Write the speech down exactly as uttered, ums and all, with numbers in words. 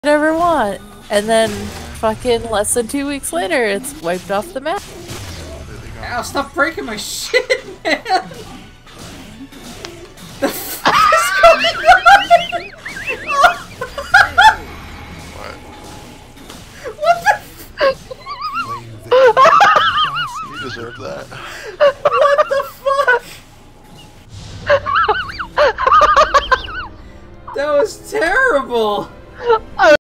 ever want. And then fucking less than two weeks later, it's wiped off the map. Ow, stop breaking my shit, man! The fuck is going on? What? What the fuck? You deserve that. What the fuck? That was terrible!